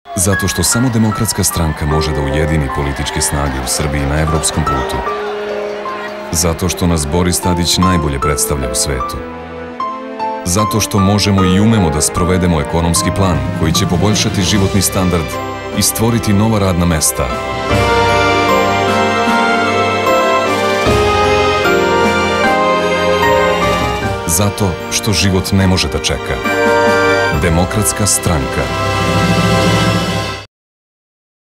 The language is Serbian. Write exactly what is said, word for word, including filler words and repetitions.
Zato što samo Demokratska stranka može da ujedini političke snage u Srbiji na evropskom putu. Zato što nas Boris Tadić najbolje predstavlja u svetu. Zato što možemo i umemo da sprovedemo ekonomski plan koji će poboljšati životni standard i stvoriti nova radna mesta. Zato što život ne može da čeka. Demokratska stranka.